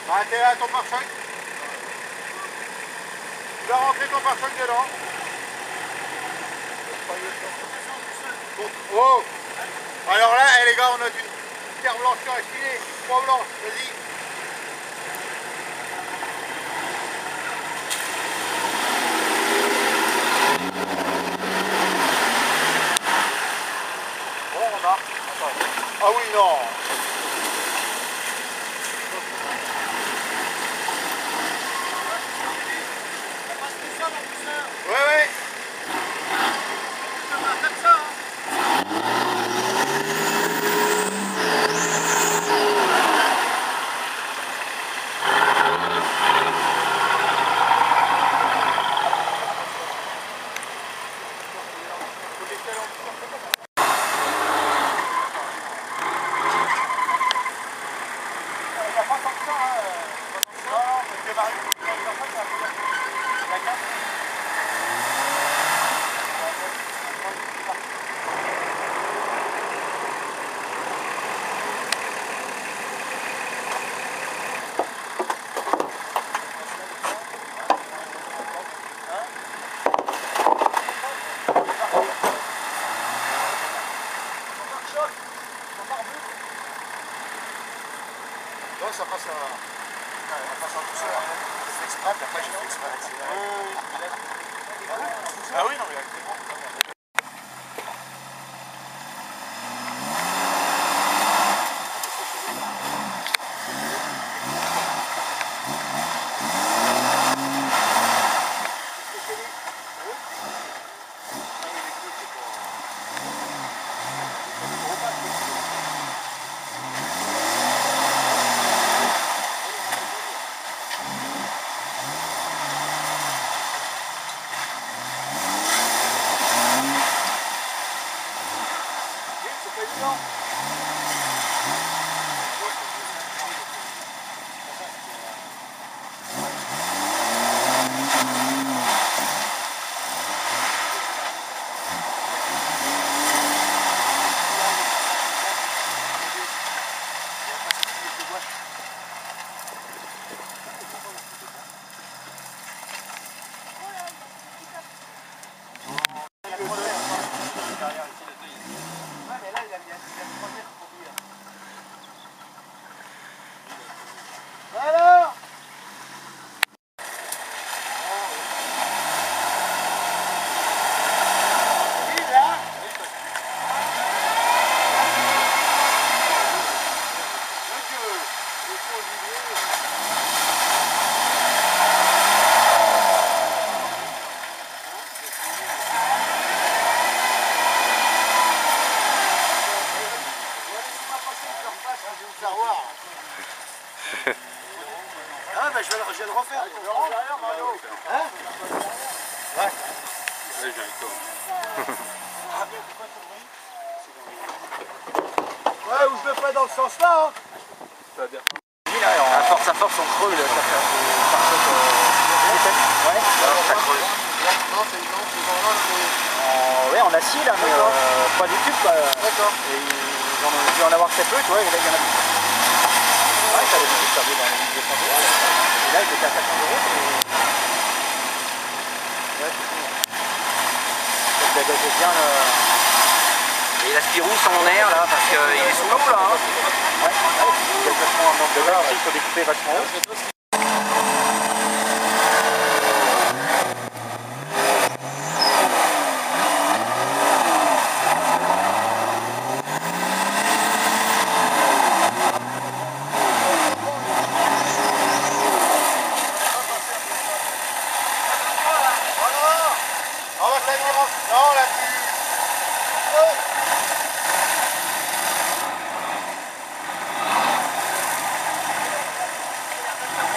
Arrêtez là ton pare-choc. Tu vas rentrer ton pare-choc dedans. Oh. Alors là, les gars, on a une terre blanche sur la filet. 3 blanches, vas-y. Bon, on marque. Ah oui, non. Ouais, ouais. Comme ça, hein. Non, ça passe en douceur. C'est exprès, puis après j'ai fait exprès d'accélérer. Ah oui, non, mais alors ah bah je vais le refaire. Hein? Ouais. Ouais, ou je le fais dans ce sens-là. Hein. C'est-à-dire à force on creuse, ça fait un pare-choc. Ouais, ça creuse. Non, c'est ouais, en acier là, mais pas du tube quoi. D'accord. Et ils ont dû en avoir très peu, tu vois, et là il y en a plus. Ouais, ça avait dû servir dans les 1200 €. Et là il était à 400 €. Ouais, c'est cool. Ça dégage bien le... Et l'aspirou sans air là, parce qu'il est sous l'eau là. Hein. Ouais, il y a vachement un manque de verre, il faut découper vachement haut. Non, là, tu...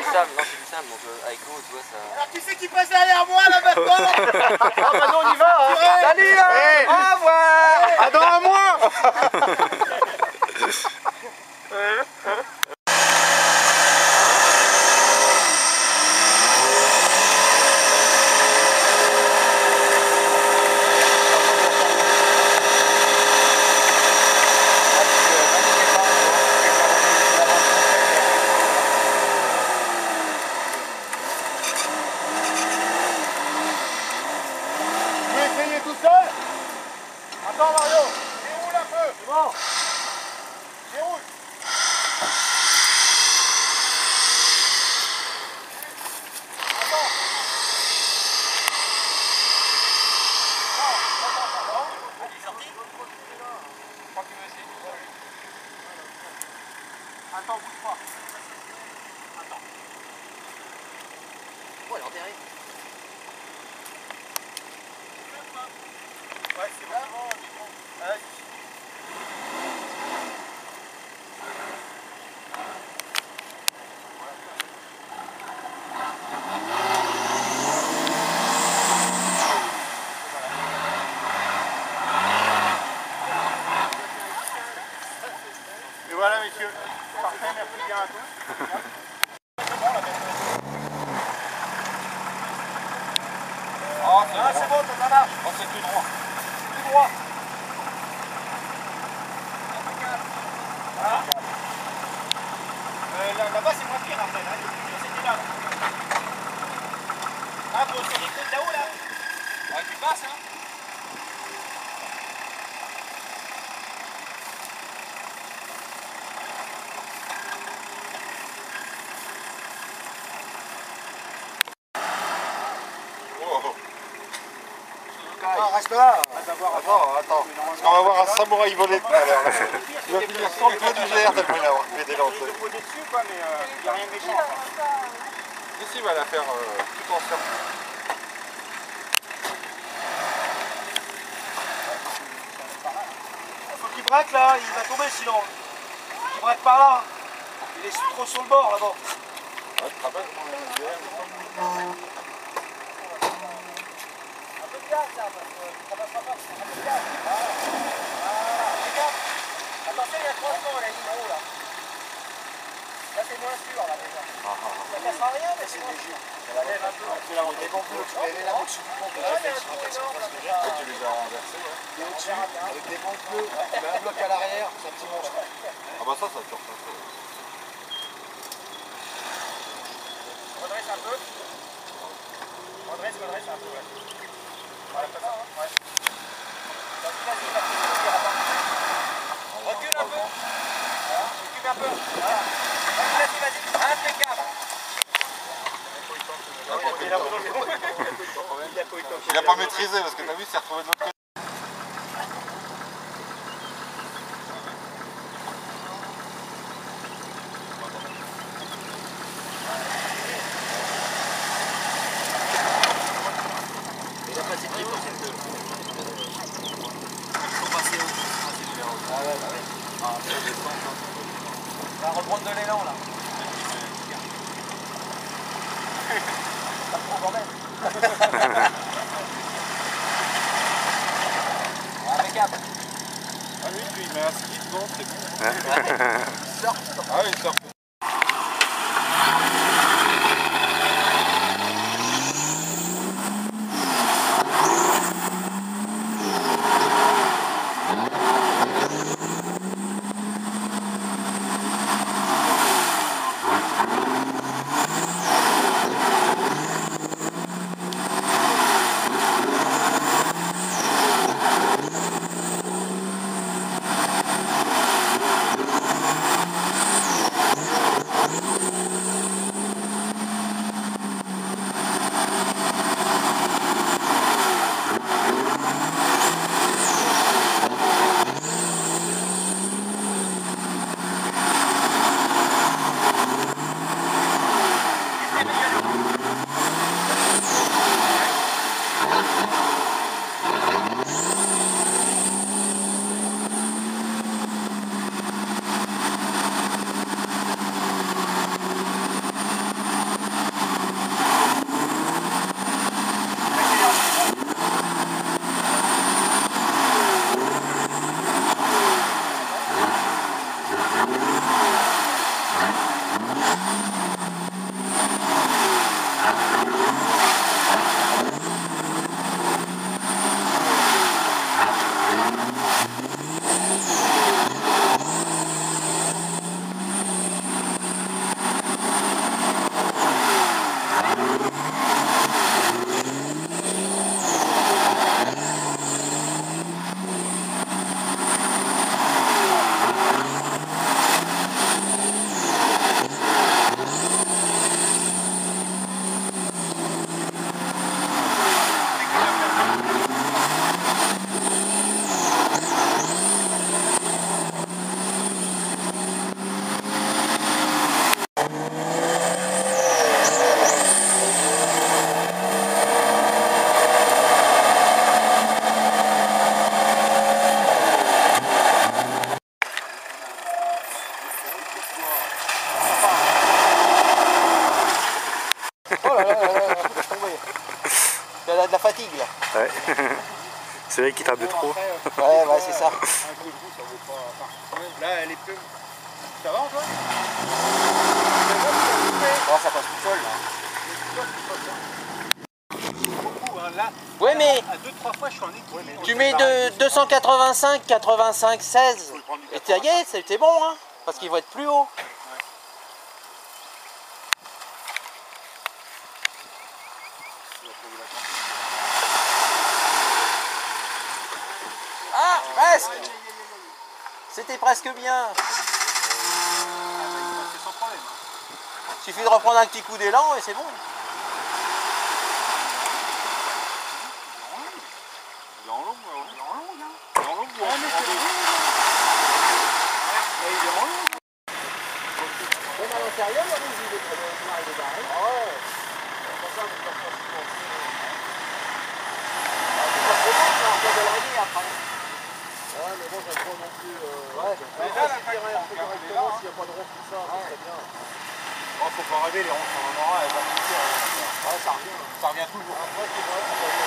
Sam, non c'est du Sam, donc avec l'eau tu vois ça... Alors qui c'est qui passe derrière moi là maintenant? Ah maintenant on y va hein. Salut hein. Hey. Au revoir. À dans un mois. Tout seul. Attends Mario, déroule un peu. C'est bon. Déroule. Attends. Il est sorti. Je crois qu'il veut essayer. Attends, bouge pas. Attends. Oh elle est enterrée. Ouais, c'est bon. Ouais. Et voilà, messieurs. Parfait, merci bien à tous. Ah, c'est bon, ça marche. Oh, c'est tout droit. Tout droit. Voilà. Là-bas, c'est moins pire après. Là, c'était là. Ah, faut sur les côtes là-haut, là. Ouais, tu passes, hein. Ah, reste là. Attends. Parce qu'on va voir un samouraï voler tout à l'heure. Il va finir sans le toit du GR tellement il a pédé l'entrée. Il faut poser dessus quoi, mais il n'y a rien de méchant. Ici, il va la faire tout en cercle. Faut qu'il braque là, il va tomber sinon. Il braque par là. Il est trop sur le bord là-bas. Ouais, tu te rappelles comment on a eu le GR? Ça, parce que ça passera pas. Attention, il y a 3 ans, la ligne en haut là. Là, c'est moins sûr là déjà. Ça cassera rien, mais c'est moins sûr. Elle lève un peu. Elle est là au-dessus du pont. Là, il y a un trou énorme là déjà. Tu les as renversés, ouais. Et au-dessus, Avec des grands pneus, tu mets un bloc à l'arrière, c'est un petit monstre. Ah bah ça te surprend. redresse un peu. Redresse un peu, ouais. Voilà, comme ça, ouais. Recule un peu. Voilà, recule un peu. Voilà. Vas-y. Impeccable. Il a pas maîtrisé parce que t'as vu, il s'est retrouvé de l'autre côté. Il a passé qui pour cette deux? Ils sont passés haut. Ah ouais, bah ouais. Ah, on va reprendre de l'élan là. Ça prend quand même. Impeccable. Ah oui, puis il met un ski devant, c'est bon. Il sort. Ah oui, il sort. C'est vrai qu'il tarde de trop. Ouais, ouais, c'est ça. Un coup de roue, ça vaut pas. Enfin, là, elle est plus. Ça va, Antoine? Bon, ça passe tout seul là. Beaucoup, hein. Là, Ouais, mais à 2-3 fois, je suis en équilibre. tu mets de 285, 85, 16. Et t'es c'était bon, hein? Parce qu'il va être plus haut. Ah, presque! C'était presque bien. C'est sans problème. Il suffit de reprendre un petit coup d'élan et c'est bon. Il est en long, là. Il est en long, là. Il est en long, ou en long? Il est en long. Même à l'intérieur, le rouge, il est barré. Oh! C'est ça, vous en Ouais, mais bon, j'aime pas non plus. Ouais, mais là, la correctement, s'il n'y a pas de rond, tout ça, c'est bien. Bon, faut pas rêver, les ronds, on en aura, elle va pousser. Ouais, ça revient. Ça revient toujours. Après, c'est vrai,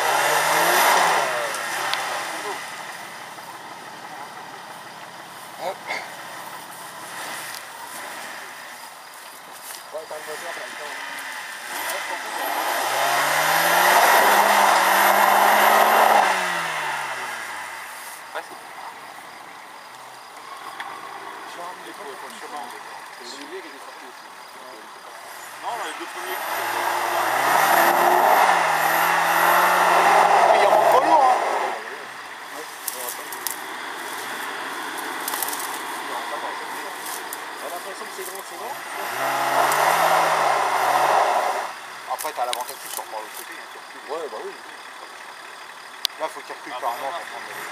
ouais, t'as le moteur, t'as le temps. Non, les deux premiers. Il remonte pas lourd, hein. J'ai l'impression que c'est grand. Après, t'as l'avantage que tu sors par l'autre côté. Ouais, bah oui. Là, faut qu'il recule carrément pour prendre le.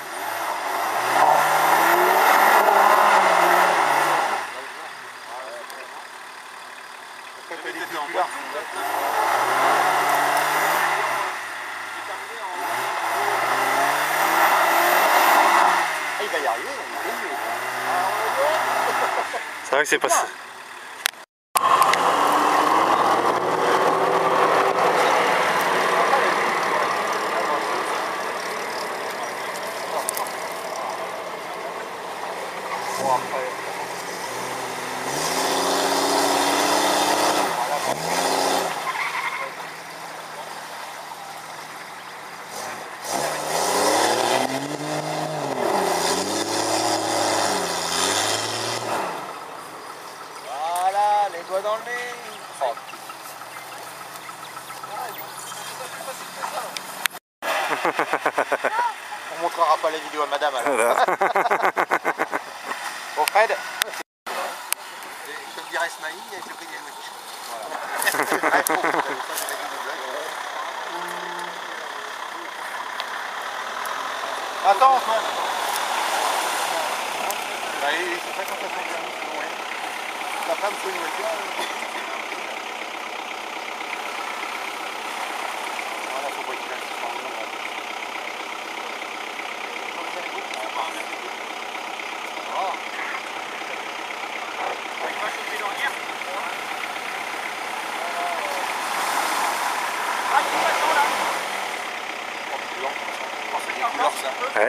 Il va y arriver, C'est vrai que c'est pas ça. Bon, après. Voilà, les doigts dans le nez. Oh, on montrera pas la vidéo à madame alors. Voilà. Bon, Fred. Je te dirais Smaï avec le prix des Louis. Attends, Antoine. Bah, c'est très quand ça fait bien, sinon, ouais. Ta femme faut une voiture. Voilà, faut pas qu'il aille sur le monde. Ouais.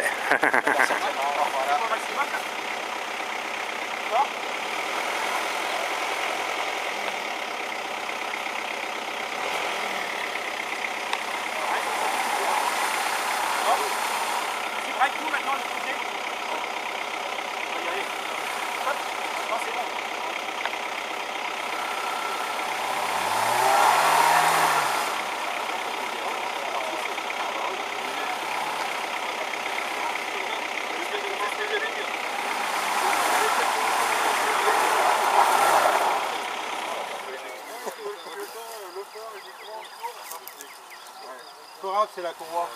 C'est la courroie.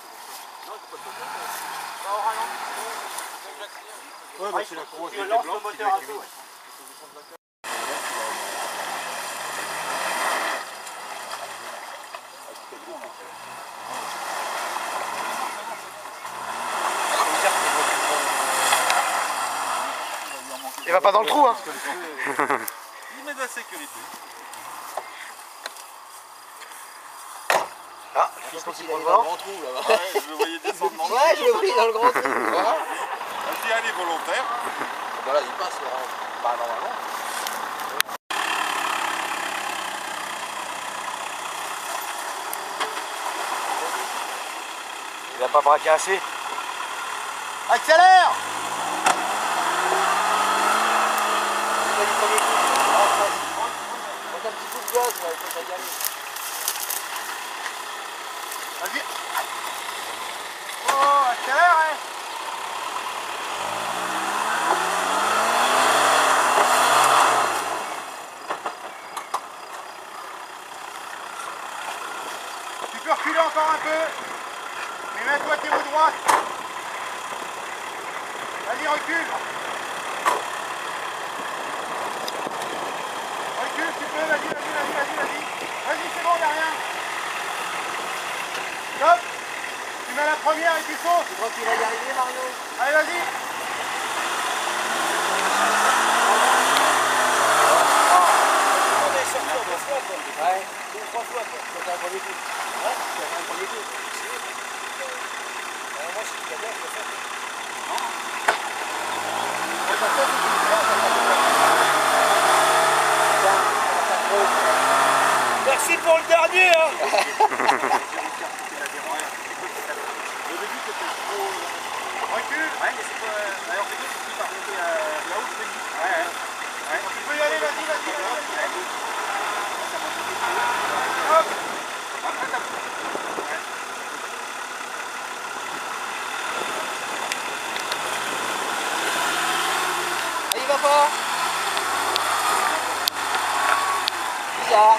Ouais, bah c'est la courroie. Tu lances le moteur un peu. Il va pas dans le trou, hein. Il met de la sécurité. Ah, pense qu'il est dans le grand trou là-bas. Ouais, je le voyais descendre dans le Ouais, je le voyais dans le grand trou. Voilà. Vas-y, allez, volontaire. Voilà, il passe là. Bah normalement. Il a pas braqué assez. Accélère! C'est pas du premier coup. Prends un petit coup de gaz, là, il faut y aller. Vas-y. Oh, accélère, hein! Tu peux reculer encore un peu, mais mets-toi tes roues droites. Vas-y, recule. Recule, tu peux, vas-y. Vas-y, c'est bon, y'a rien. Stop. Tu mets la première et tu sautes. Tu crois qu'il va y arriver, Mario? Allez, vas-y. On est sorti en 2 fois, quoi. Ouais, 2 ou 3 fois, quoi. C'est un premier coup. Ouais, c'est un premier coup. Moi, si tu l'as bien, je le fais. Merci pour le dernier, hein. Recule. Ouais, mais c'est pas... Alors, c'est tout qui va remonter là-haut, je te dis. Ouais. Tu peux y aller, vas-y. Hop. Après, t'as... Ah, il va pas. Bizarre.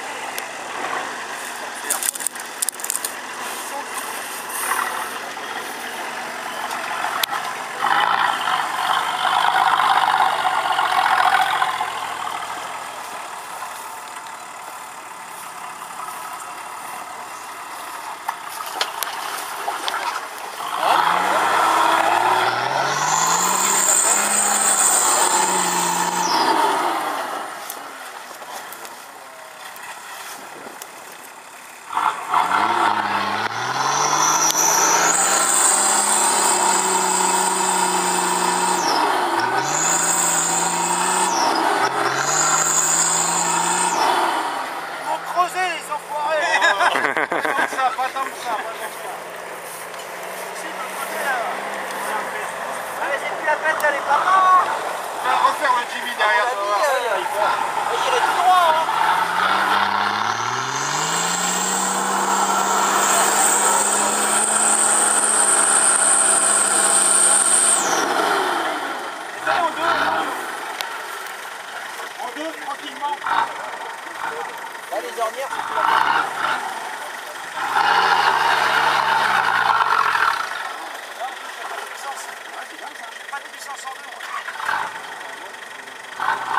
Refaire le Jimmy derrière toi. Il irait tout droit, hein. En deux, tranquillement. Là, les ornières, c'est plus la Pas de puissance en deux.